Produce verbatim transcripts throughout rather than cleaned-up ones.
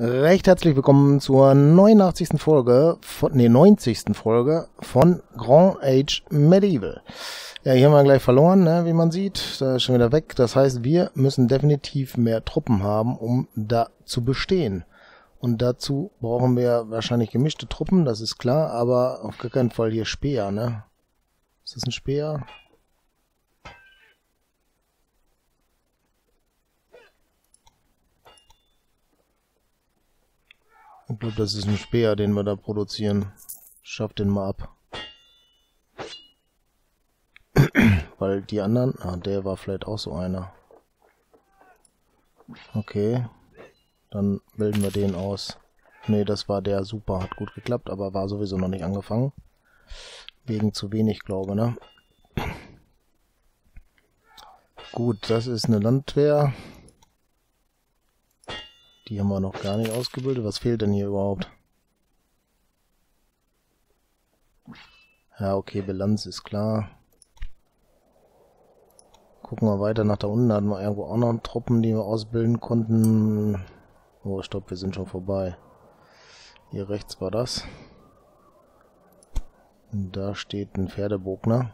Recht herzlich willkommen zur neunundachtzigsten Folge, von, nee, neunzigsten Folge von Grand Age Medieval. Ja, hier haben wir gleich verloren, ne, wie man sieht. Da ist schon wieder weg. Das heißt, wir müssen definitiv mehr Truppen haben, um da zu bestehen. Und dazu brauchen wir wahrscheinlich gemischte Truppen, das ist klar, aber auf gar keinen Fall hier Speer, ne? Ist das ein Speer? Ich glaube, das ist ein Speer, den wir da produzieren. Schaff den mal ab. Weil die anderen... Ah, der war vielleicht auch so einer. Okay. Dann bilden wir den aus. Ne, das war der. Super, hat gut geklappt, aber war sowieso noch nicht angefangen. Wegen zu wenig, glaube ich, ne? Gut, das ist eine Landwehr. Die haben wir noch gar nicht ausgebildet. Was fehlt denn hier überhaupt? Ja, okay, Bilanz ist klar. Gucken wir weiter nach da unten. Da hatten wir irgendwo auch noch Truppen, die wir ausbilden konnten. Oh, stopp, wir sind schon vorbei. Hier rechts war das. Und da steht ein Pferdebogner.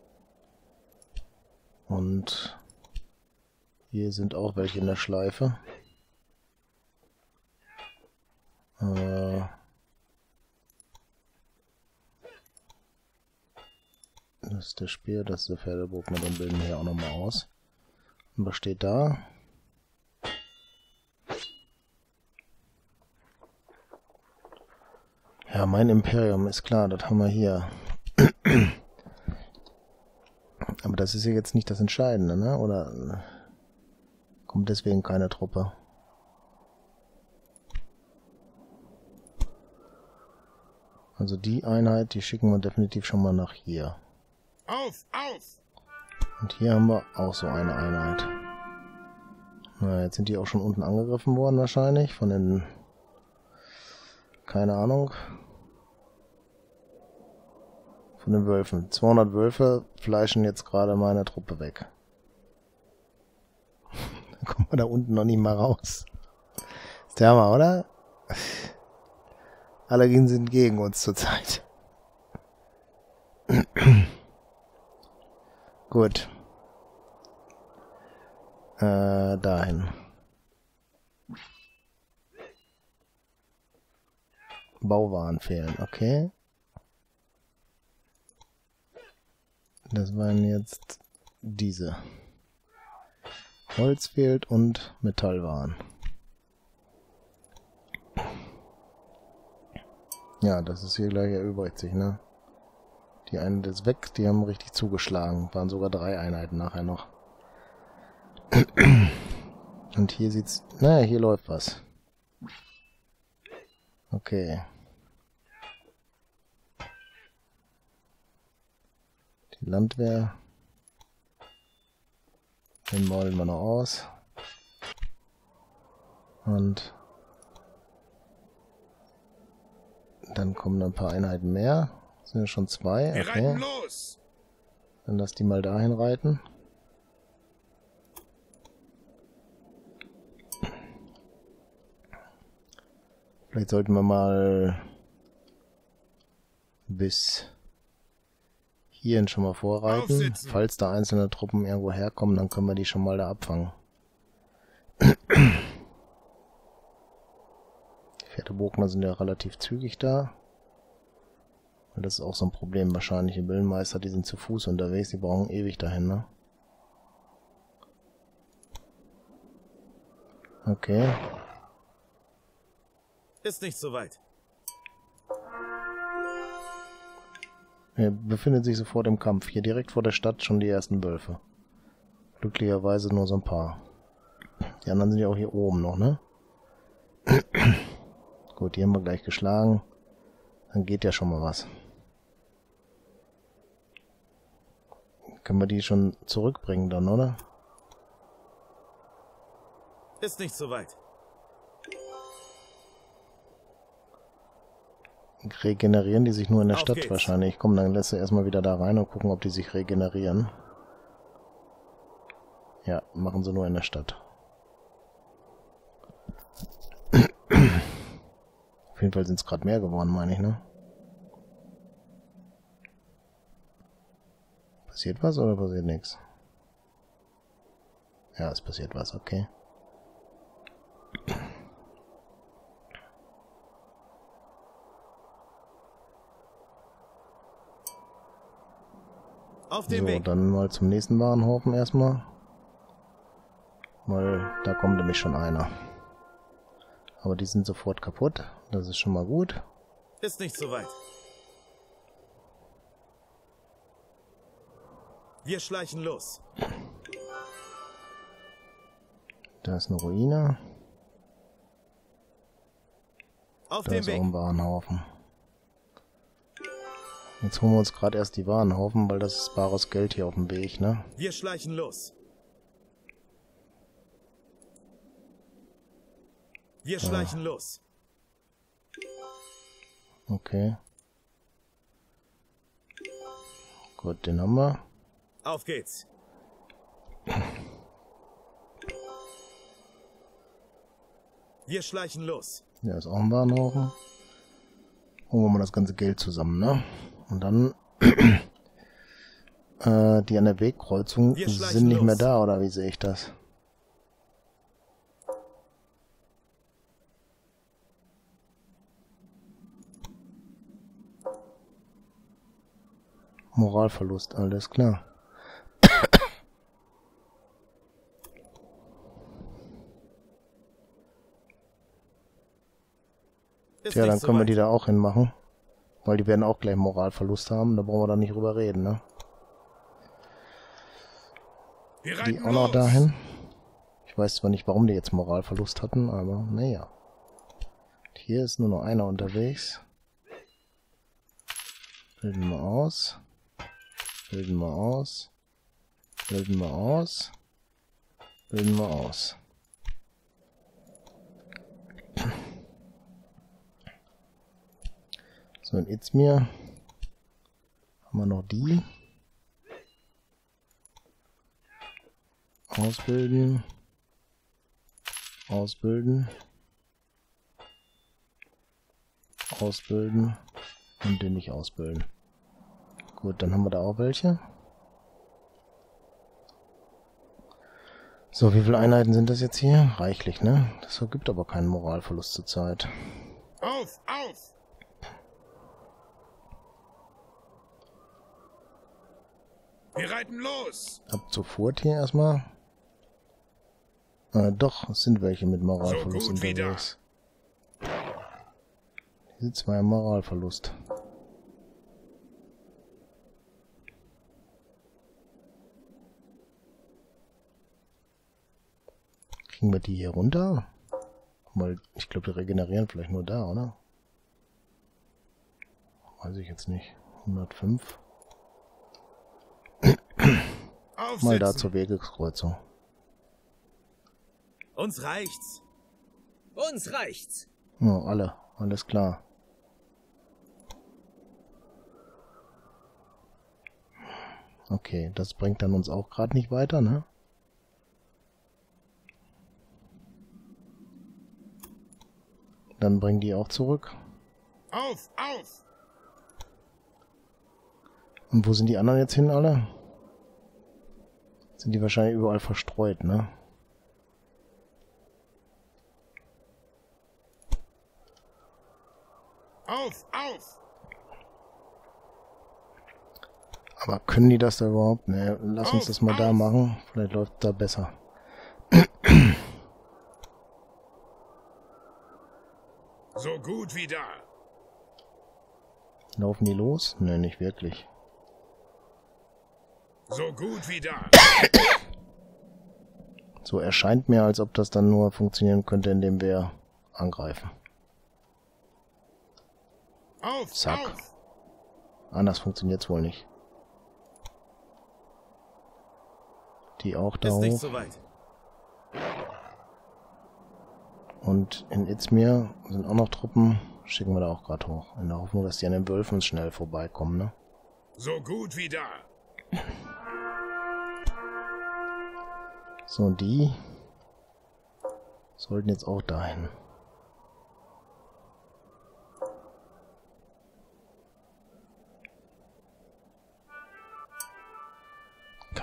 Und hier sind auch welche in der Schleife. Äh... Das ist der Speer, das ist der Pferdebogner, den bilden wir hier auch nochmal aus. Und was steht da? Ja, mein Imperium ist klar, das haben wir hier. Aber das ist ja jetzt nicht das Entscheidende, ne? Oder kommt deswegen keine Truppe? Also die Einheit, die schicken wir definitiv schon mal nach hier. Auf, auf! Und hier haben wir auch so eine Einheit. Na, jetzt sind die auch schon unten angegriffen worden wahrscheinlich. Von den... Keine Ahnung. Von den Wölfen. zweihundert Wölfe fleischen jetzt gerade meine Truppe weg. Dann kommen wir da unten noch nicht mal raus. Ist der Hammer, oder? Alle sind gegen uns zurzeit. Gut. Äh, dahin. Bauwaren fehlen, okay. Das waren jetzt diese. Holz fehlt und Metallwaren. Ja, das ist hier gleich erübrigt sich, ne? Die eine ist weg, die haben richtig zugeschlagen. Waren sogar drei Einheiten nachher noch. Und hier sieht's... Naja, hier läuft was. Okay. Die Landwehr. Den maulen wir noch aus. Und... Dann kommen ein paar Einheiten mehr. Das sind ja schon zwei. Wir okay. reiten los. Dann lass die mal dahin reiten. Vielleicht sollten wir mal bis hierhin schon mal vorreiten. Aufsitzen. Falls da einzelne Truppen irgendwo herkommen, dann können wir die schon mal da abfangen. Die Pferdebogner sind ja relativ zügig da. Und das ist auch so ein Problem wahrscheinlich. Die Billenmeister, die sind zu Fuß unterwegs, die brauchen ewig dahin, ne? Okay. Ist nicht so weit. Er befindet sich sofort im Kampf. Hier direkt vor der Stadt schon die ersten Wölfe. Glücklicherweise nur so ein paar. Die anderen sind ja auch hier oben noch, ne? Gut, die haben wir gleich geschlagen. Dann geht ja schon mal was. Können wir die schon zurückbringen dann, oder? Ist nicht so weit. Regenerieren die sich nur in der Auf Stadt geht's. wahrscheinlich. Komm, dann lässt du erstmal wieder da rein und gucken, ob die sich regenerieren. Ja, machen sie nur in der Stadt. jeden Fall sind es gerade mehr geworden, meine ich, ne? Passiert was oder passiert nichts? Ja, es passiert was, okay. Auf dem So, Weg. dann mal zum nächsten Warenhaufen erstmal. Weil da kommt nämlich schon einer. Aber die sind sofort kaputt. Das ist schon mal gut. Ist nicht so weit. Wir schleichen los. Da ist eine Ruine. Auf Da dem ist auch Weg. ein Warenhaufen. Jetzt holen wir uns gerade erst die Warenhaufen, weil das ist bares Geld hier auf dem Weg, ne? Wir schleichen los. Wir schleichen los. Okay. Gut, den haben wir. Auf geht's. Wir schleichen los. Hier ist auch ein Warenhaufen. Holen wir mal das ganze Geld zusammen, ne? Und dann äh, die an der Wegkreuzung Wir schleichen sind nicht mehr los. da, oder wie sehe ich das? Moralverlust, alles klar. Ist Tja, nicht dann so können wir weit. die da auch hinmachen. Weil die werden auch gleich Moralverlust haben, da brauchen wir dann nicht drüber reden, ne? Wir Die reiten auch noch los. dahin. Ich weiß zwar nicht, warum die jetzt Moralverlust hatten, aber naja. Hier ist nur noch einer unterwegs. Bilden wir aus. Bilden wir aus. Bilden wir aus. Bilden wir aus. So, in Izmir haben wir noch die. Ausbilden. Ausbilden. Ausbilden. Und den nicht ausbilden. Gut, dann haben wir da auch welche. So, wie viele Einheiten sind das jetzt hier? Reichlich, ne? Das ergibt aber keinen Moralverlust zurzeit. Auf, auf. Wir reiten los. Ab sofort hier erstmal. Äh, doch, es sind welche mit Moralverlust So gut wie da. unterwegs. Diese zwei haben Moralverlust. Kriegen wir die hier runter? Weil ich glaube, die regenerieren vielleicht nur da, oder? Weiß ich jetzt nicht. hundertfünf. Mal da Aufsitzen. zur Wegekreuzung. Uns reicht's. Uns reicht's. Ja, alle. Alles klar. Okay, das bringt dann uns auch gerade nicht weiter, ne? Dann bringen die auch zurück. Auf, auf. Und wo sind die anderen jetzt hin, alle? Sind die wahrscheinlich überall verstreut, ne? Auf, auf. Aber können die das da überhaupt? Ne, lass uns Auf, das mal da auf. machen. Vielleicht läuft da besser. So gut wie da. Laufen die los? Ne, nicht wirklich. So gut wie da. So erscheint mir, als ob das dann nur funktionieren könnte, indem wir angreifen. Auf, Zack. auf. Anders funktioniert es wohl nicht. Die auch da Ist nicht hoch. so weit. Und in Izmir sind auch noch Truppen. Schicken wir da auch gerade hoch. In der Hoffnung, dass die an den Wölfen schnell vorbeikommen, ne? So gut wie da. So, und die sollten jetzt auch dahin.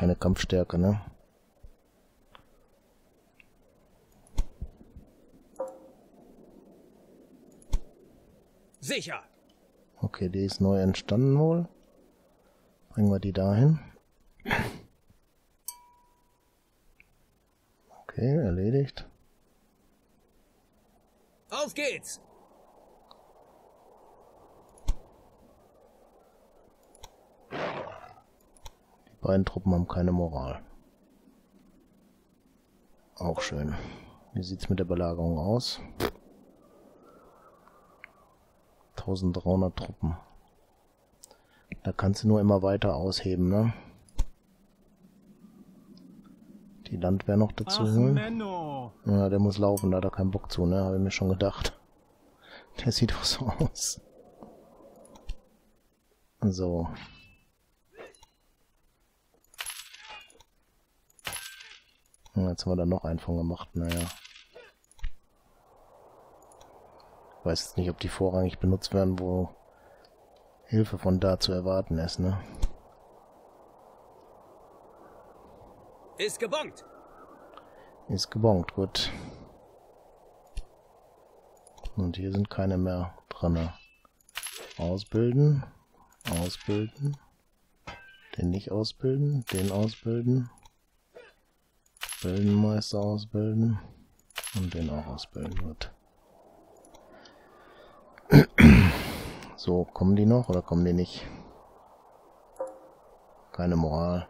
Keine Kampfstärke, ne? Sicher. Okay, die ist neu entstanden wohl. Bringen wir die dahin. Okay, erledigt. Auf geht's. Die beiden Truppen haben keine Moral. Auch schön. Wie sieht's mit der Belagerung aus? eintausenddreihundert Truppen. Da kannst du nur immer weiter ausheben, ne? Die Landwehr noch dazu holen. Ja, der muss laufen, da hat er keinen Bock zu, ne? Habe ich mir schon gedacht. Der sieht doch so aus. So. Ja, jetzt haben wir da noch einen von gemacht, naja. Ich weiß jetzt nicht, ob die vorrangig benutzt werden, wo Hilfe von da zu erwarten ist, ne? Ist gebongt. Ist gebongt, gut. Und hier sind keine mehr drin. Ausbilden. Ausbilden. Den nicht ausbilden. Den ausbilden. Bildenmeister ausbilden. Und den auch ausbilden wird. So, kommen die noch oder kommen die nicht? Keine Moral.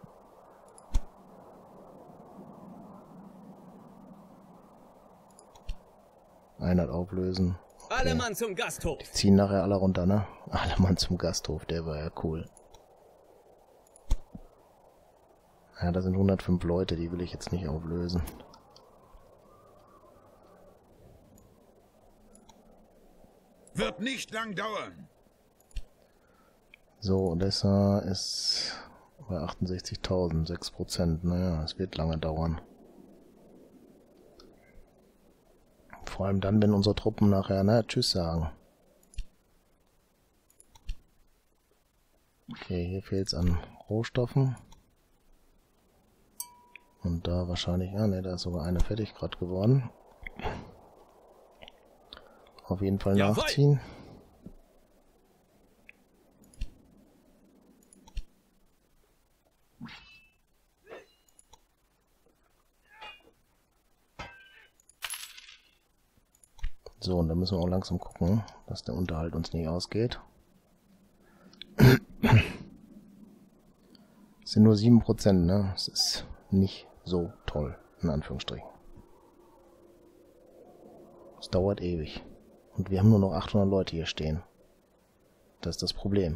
Einheit auflösen. Okay. Alle Mann zum Gasthof. Die ziehen nachher alle runter, ne? Alle Mann zum Gasthof, der war ja cool. Ja, da sind hundertfünf Leute, die will ich jetzt nicht auflösen. Wird nicht lang dauern. So, Odessa ist bei achtundsechzigtausend, sechs Prozent. Naja, es wird lange dauern. Vor allem dann, wenn unsere Truppen nachher, na, tschüss sagen. Okay, hier fehlt es an Rohstoffen. Und da wahrscheinlich, ah ne, da ist sogar eine fertig gerade geworden. Auf jeden Fall Jawohl. Nachziehen. So, und da müssen wir auch langsam gucken, dass der Unterhalt uns nicht ausgeht. Es sind nur sieben Prozent, ne? Es ist nicht so toll, in Anführungsstrichen. Es dauert ewig. Und wir haben nur noch achthundert Leute hier stehen. Das ist das Problem.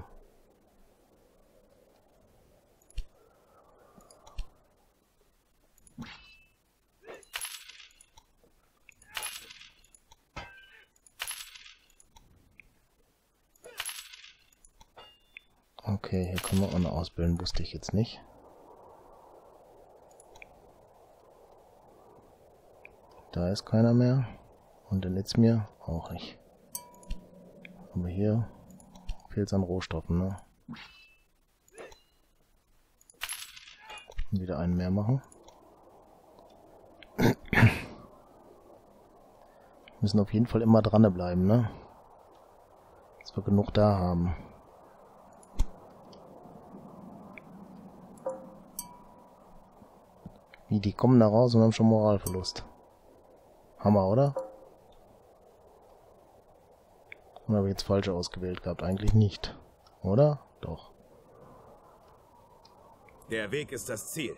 Okay, hier können wir auch noch ausbilden, wusste ich jetzt nicht. Da ist keiner mehr. Und in Izmir auch nicht. Aber hier fehlt es an Rohstoffen, ne? Und wieder einen mehr machen. Müssen auf jeden Fall immer dran bleiben, ne? Dass wir genug da haben. Wie, die kommen da raus und haben schon Moralverlust. Hammer, oder? Oder habe ich jetzt falsch ausgewählt gehabt? Eigentlich nicht. Oder? Doch. Der Weg ist das Ziel.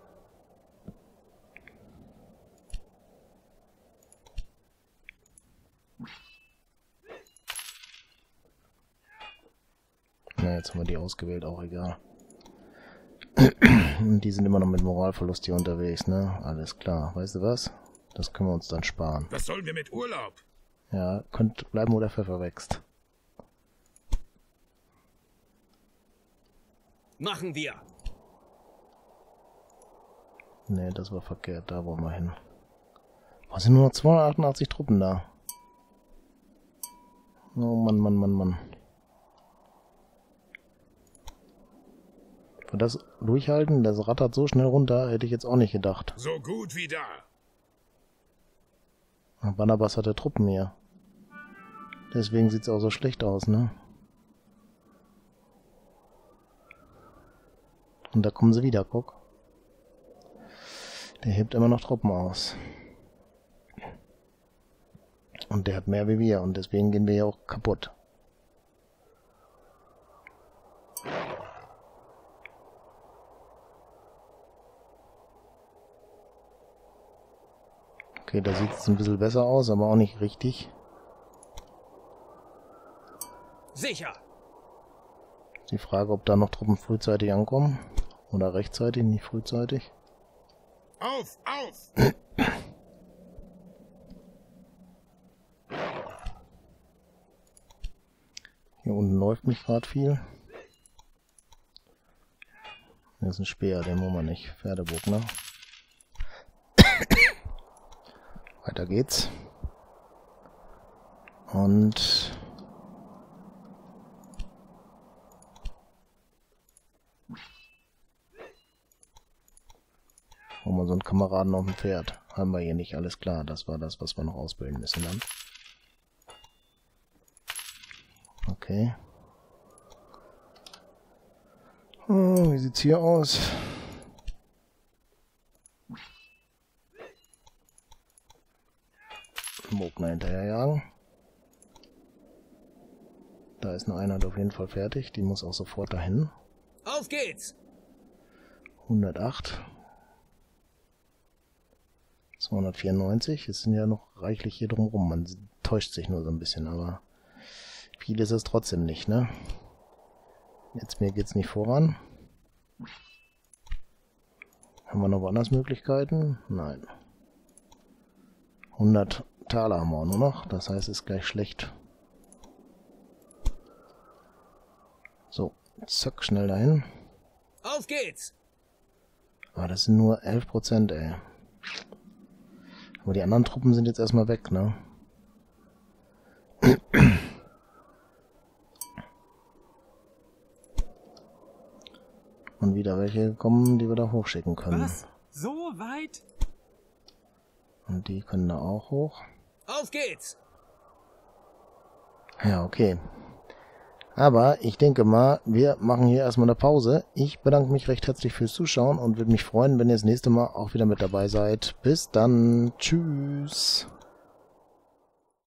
Na, jetzt haben wir die ausgewählt, auch egal. Und die sind immer noch mit Moralverlust hier unterwegs, ne? Alles klar. Weißt du was? Das können wir uns dann sparen. Was sollen wir mit Urlaub? Ja, könnt bleiben, wo der Pfeffer wächst. Machen wir. Ne, das war verkehrt. Da wollen wir hin. Was sind nur noch zweihundertachtundachtzig Truppen da? Oh Mann, Mann, Mann, Mann. Für das durchhalten. Das rattert so schnell runter, hätte ich jetzt auch nicht gedacht. So gut wie da. Barnabas hatte Truppen hier. Deswegen sieht es auch so schlecht aus, ne? Und da kommen sie wieder, guck. Der hebt immer noch Truppen aus. Und der hat mehr wie wir und deswegen gehen wir ja auch kaputt. Okay, da sieht es ein bisschen besser aus, aber auch nicht richtig. Sicher. Die Frage, ob da noch Truppen frühzeitig ankommen. Oder rechtzeitig, nicht frühzeitig. Auf, auf! Hier unten läuft mich gerade viel. Hier ist ein Speer, den wollen wir nicht. Pferdeburg, ne? Weiter geht's. Und... Holen wir so einen Kameraden auf dem Pferd. Haben wir hier nicht, alles klar. Das war das, was wir noch ausbilden müssen dann. Okay. Oh, wie sieht's hier aus? Mogner hinterherjagen. Da ist eine Einheit auf jeden Fall fertig. Die muss auch sofort dahin. Auf geht's! hundertacht. zweihundertvierundneunzig. Es sind ja noch reichlich hier drumrum. Man täuscht sich nur so ein bisschen, aber viel ist es trotzdem nicht, ne? Jetzt mir geht's nicht voran. Haben wir noch woanders Möglichkeiten? Nein. hundert Taler haben wir auch nur noch. Das heißt, es ist gleich schlecht. So, zack, schnell dahin. Auf geht's! Aber das sind nur elf Prozent, ey. Aber die anderen Truppen sind jetzt erstmal weg, ne? Und wieder welche kommen, die wir da hochschicken können. Was? So weit? Und die können da auch hoch. Auf geht's! Ja, okay. Aber ich denke mal, wir machen hier erstmal eine Pause. Ich bedanke mich recht herzlich fürs Zuschauen und würde mich freuen, wenn ihr das nächste Mal auch wieder mit dabei seid. Bis dann. Tschüss.